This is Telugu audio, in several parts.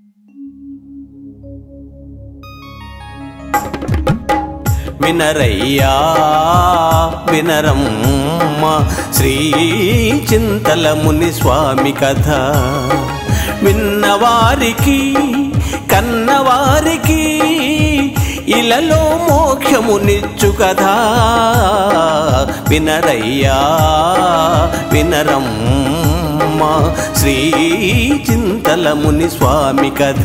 వినరయ్యా వినరమ్మ శ్రీ చింతల ముని స్వామి కథ. విన్నవారికి కన్నవారికి ఇలలో మోక్షమునిచ్చు కదా. వినరయ్యా వినరమ్మ శ్రీ చింతల ముని స్వామి కథ.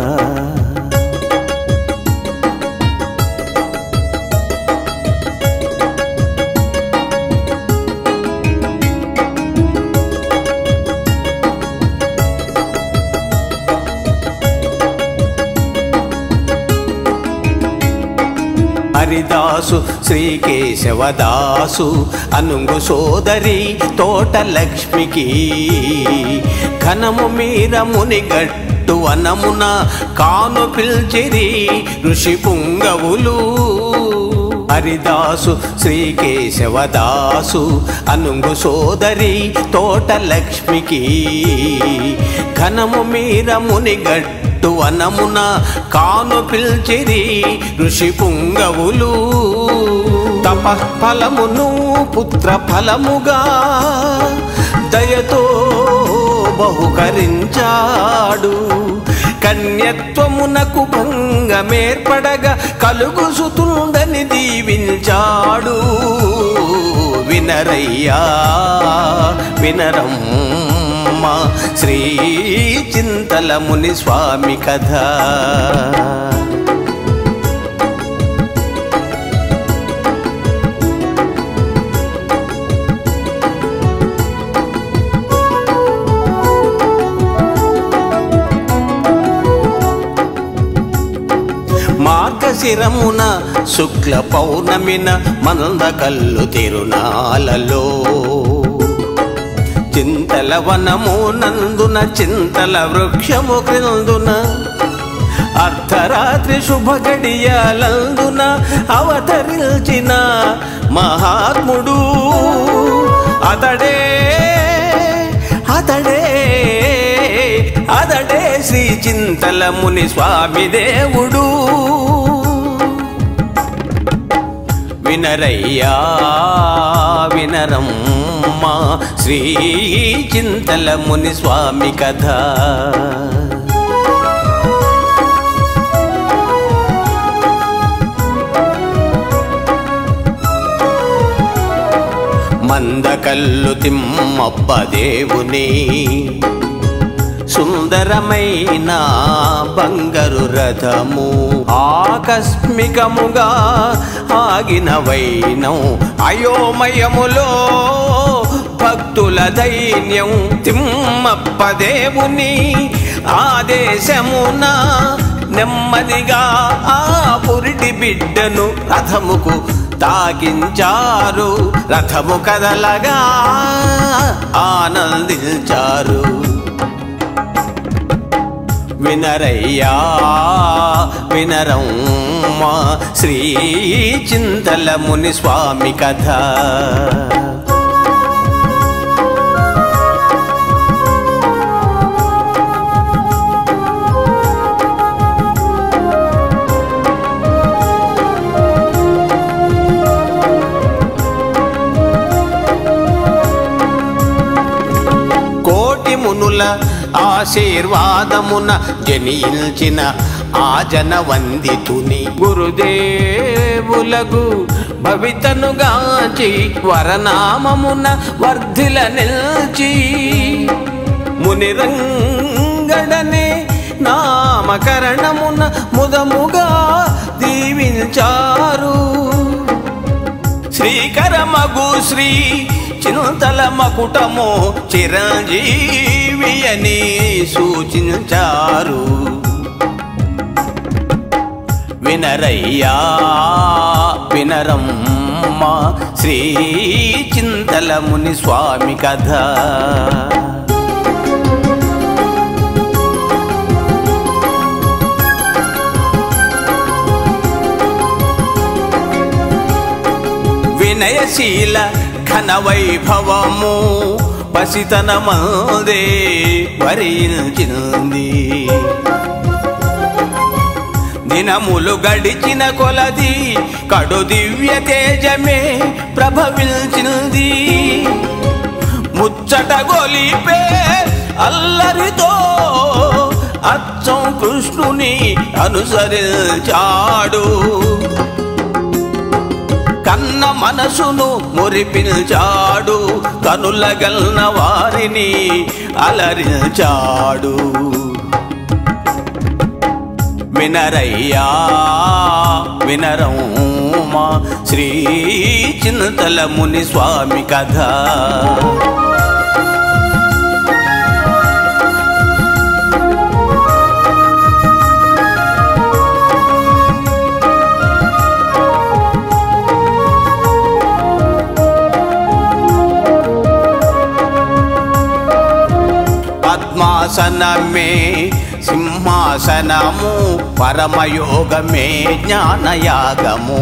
హరిదాసు శ్రీకేశవదాసు అనుంగు సోదరి తోట లక్ష్మికి ఘనము మీర మునిగట్టు వనమున కాను పిల్చిరి ఋషి పుంగవులు. హరిదాసు శ్రీకేశవదాసు అనుంగు సోదరి తోట లక్ష్మికి ఘనము మీర మునిగట్టు వనమున కాను పిల్చిరి ఋషి పుంగవులు. తపఫలమును పుత్ర ఫలముగా దయతో బహుకరించాడు. కన్యత్వమునకు భంగమేర్పడగా కలుగు సుతుండని దీవించాడు. వినరయ్యా వినరమ్మ శ్రీ చింతల ముని స్వామి కథ. మార్గశిరమున శుక్ల పౌర్ణమిన మందకల్లు తిరునాలలో చింతల వనము నందున చింతల వృక్షము క్రిందున అర్ధరాత్రి శుభ గడియలందున అవతరించిన మహాత్ముడు అతడే అతడే అతడే శ్రీ చింతల ముని స్వామి దేవుడు. వినరయ్యా వినరమ్మ శ్రీ చింతల ముని స్వామి కథ. మందకల్లు తిమ్మప్ప దేవుని సుందరమైన బంగారు రథము ఆకస్మికముగా ఆగిన వైనం అయోమయములో భక్తుల దైన్యం. తిమ్మప్ప దేవుని ఆదేశమున నెమ్మదిగా ఆ పురిటి బిడ్డను రథముకు తాకించారు. రథము కదలగా ఆనందించారు. వినరయ్యా వినరమ్మ శ్రీ చింతల ముని స్వామి కథ. కోటి మునుల ఆశీర్వాదమున జనించిన ఆ జనవందితుని గురుదేవులకు భవితనుగాచి వరనామమున వర్ధిల నిల్చి మునిరంగడనే నామకరణమున ముదముగా దీవించారు. శ్రీకరమగు శ్రీ చింతల మకుటము చిరంజీవి అని సూచించారు. వినరయ్యా వినరమ్మ శ్రీ చింతల ముని స్వామి కథ. వినయశీల ఘన వైభవము పసితనమందే వరించింది. దినములు గడిచిన కొలది కడు దివ్య తేజమే ప్రభవించింది. ముచ్చట గొలిపే అల్లరితో అచ్చం కృష్ణుని అనుసరించాడు. కన్న మనసును మురిపించాడు, కనులగల్న వారిని అలరించాడు. వినరయ్యా వినరమ్మా శ్రీ చింతల ముని స్వామి కథ. పద్మాసనమే సింహాసనము, పరమయోగమే జ్ఞానయాగము.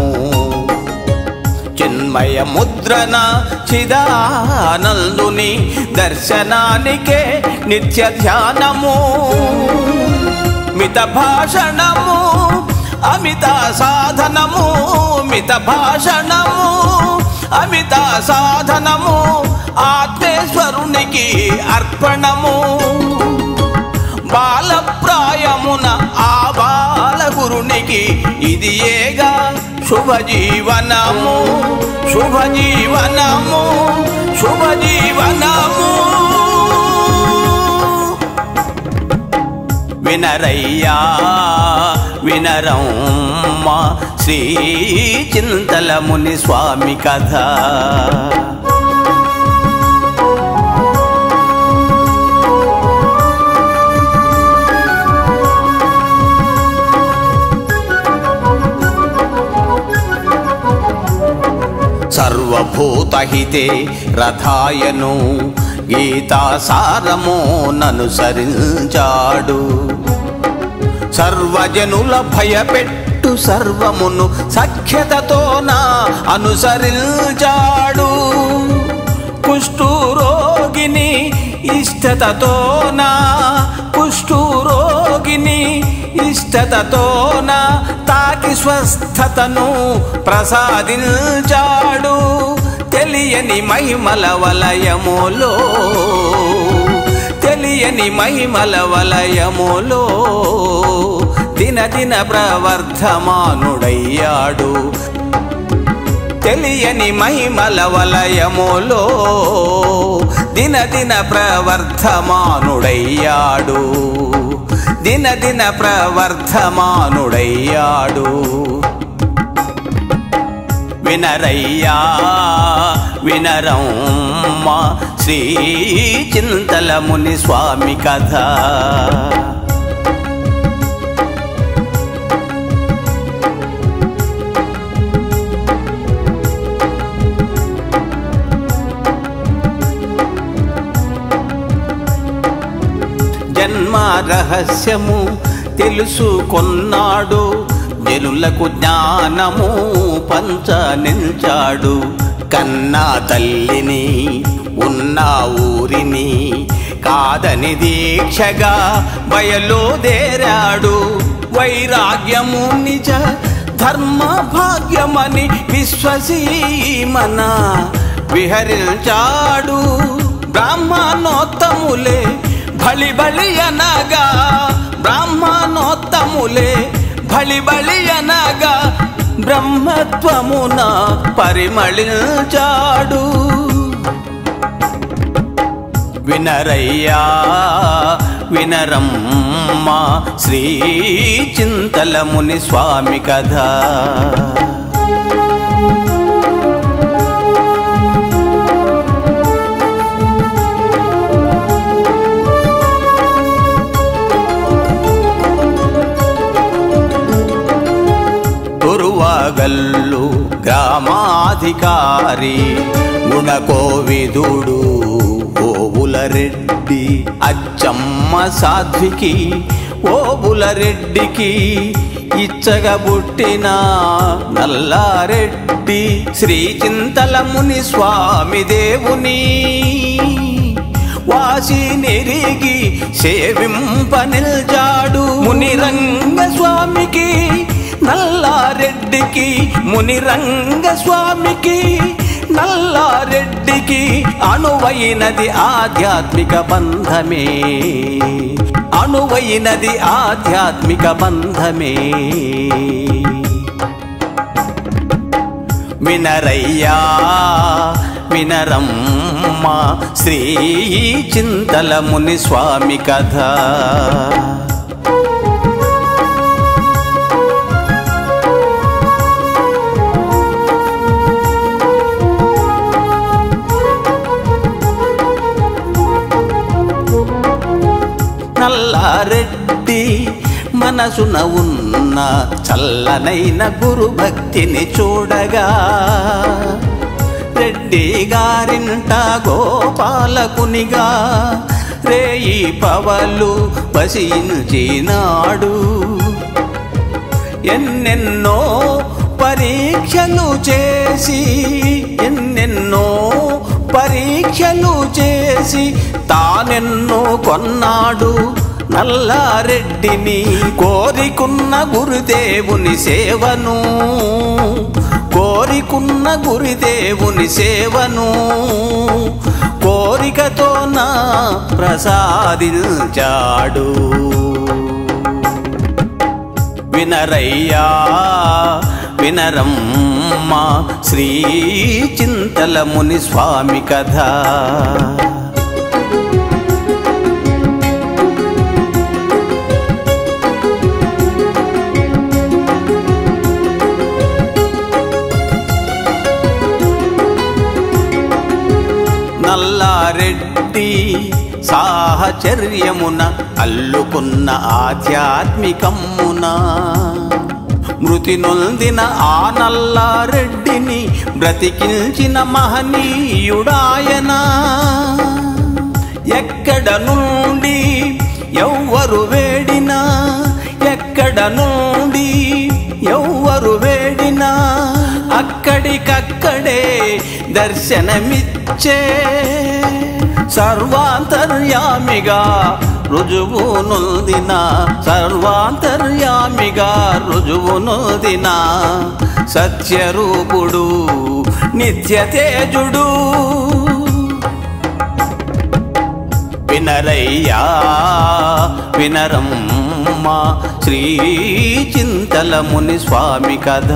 చిన్మయ ముద్రణ చిదానందుని దర్శనానికే నిత్య ధ్యానము. మిత భాషణము అమిత సాధనము, మిత భాషణము అమిత సాధనము, ఆత్మేశ్వరునికి అర్పణము. బాలప్రాయమున ఆ బాలగురునికి ఇది ఏగా శుభజీవనము, శుభజీవనము, శుభజీవనము. వినరయ్యా వినరమ్మా శ్రీ చింతల ముని స్వామి కథ. సర్వభూతహితే రథాయను గీతాసారమో ననుసరించాడు. సర్వజనుల భయపెట్టు సర్వమును సఖ్యతతోన అనుసరించాడు. కుష్ఠరోగిని ఇష్టతతోన, కుష్ఠరోగిని ఇష్టతతోన తాకి స్వస్థతను ప్రసాదించాడు. తెలియని మహిమల వలయములో, తెలియని మహిమల వలయములో దినదిన ప్రవర్ధమానుడయ్యాడు. తెలియని మహిమల వలయములో దినదిన ప్రవర్ధమానుడయ్యాడు, దినదిన ప్రవర్ధమానుడయ్యాడు. వినరయ్యా వినరమ్మా శ్రీ చింతల ముని స్వామి కథ. జన్మ రహస్యము తెలుసుకొన్నాడు, జనులకు జ్ఞానము పంచనించాడు. కన్నా తల్లిని ఉన్న ఊరిని కాదని దీక్షగా బయలుదేరాడు. వైరాగ్యము నిజ ధర్మ భాగ్యమని విశ్వసీమన విహరించాడు. బ్రాహ్మణోత్తములే బలి బలి అనగా, బ్రాహ్మణోత్తములే బలి బలి అనగా బ్రహ్మత్వమున పరిమళించాడు. వినరయ్యా వినరమ్మా శ్రీ చింతల ముని స్వామి కథ. గురువగల్లు గ్రామాధికారి గుణకోవిదుడు ఓబులరెడ్డి, అచ్చమ్మ సాధ్వికి ఓబులరెడ్డికి ఇచ్చగా పుట్టిన నల్లారెడ్డి. శ్రీ చింతల ముని స్వామి దేవుని వాసి కాశీ నెరిగి సేవింపనిల్చాడు. మునిరంగ స్వామికి నల్లారెడ్డికి, మునిరంగ స్వామికి నల్లారెడ్డికి అనువైనది ఆధ్యాత్మిక బంధమే, అనువైనది ఆధ్యాత్మిక బంధమే. వినరయ్యా వినరమ్మ శ్రీ చింతల ముని స్వామి కథ. నల్లారెడ్డి మనసున ఉన్న చల్లనైన గురు భక్తిని చూడగా, రెడ్డి గారింట గోపాలకునిగా రేయి పవలు వసించినాడు. ఎన్నెన్నో పరీక్షలు చేసి, ఎన్నెన్నో పరీక్షలు చేసి తానెన్నో కొన్నాడు నల్లారెడ్డిని. కోరికున్న గురుదేవుని సేవను, కోరికున్న గురుదేవుని సేవను కోరికతో నా ప్రసాదించాడు. వినరయ్యా వినరమ్మ శ్రీ చింతల ముని స్వామి కథ. నల్లారెడ్డి సాహచర్యమున అల్లుకున్న ఆధ్యాత్మికమ్మున మృతి నొందిన ఆ నల్లారెడ్డిని బ్రతికించిన మహనీయుడాయన. ఎక్కడ నుండి ఎవ్వరు వేడినా, ఎక్కడ నుండి ఎవ్వరు వేడినా అక్కడికక్కడే దర్శనమిచ్చే సర్వాంతర్యామిగా రుజువునొందిన, సర్వాంతర్యామిగా రుజువునొందిన సత్యరూపుడు నిత్యతేజుడు. వినరయ్యా వినరమ్మ శ్రీ చింతల ముని స్వామి కథ.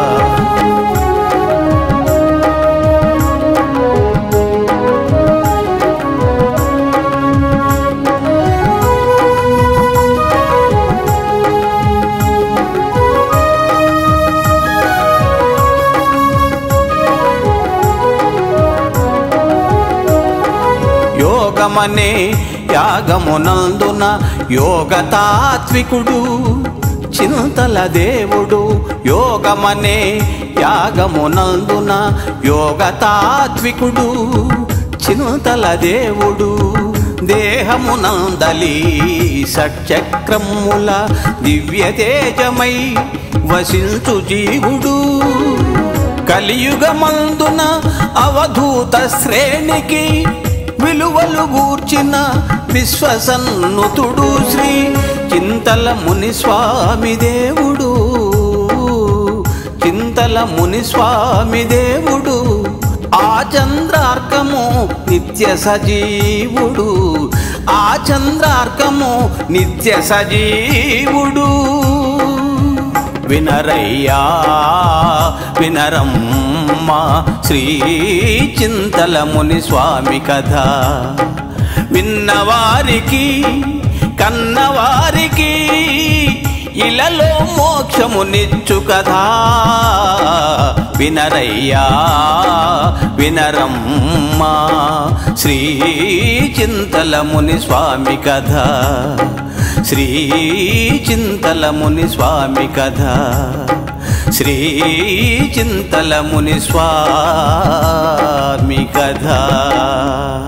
యోగమనే యాగమునందున యోగతాత్వికుడు చింతల దేవుడు. యోగమనే యాగమునందున యోగతాత్వికుడు చింతల దేవుడు. దేహమునందలి షట్చక్రముల దివ్య తేజమై వసించు జీవుడు. కలియుగమందున అవధూత శ్రేణికి విలువలు గూర్చిన విశ్వసన్నుతుడు శ్రీ చింతల ముని స్వామి దేవుడు. చింతల ముని స్వామి దేవుడు ఆ చంద్రార్కము నిత్య సజీవుడు. ఆ చంద్రార్కము నిత్య సజీవుడు. వినరయ్యా వినరమ్మ శ్రీ చింతల ముని స్వామి కథ. విన్నవారికి కన్నవారికి ఇలలో మోక్షమునిచ్చు కదా. వినరయ్యా వినరమ్మ శ్రీ చింతల ముని స్వామి కథ. శ్రీ చింతల ముని స్వామి కథ. శ్రీ చింతల ముని స్వామి కథ.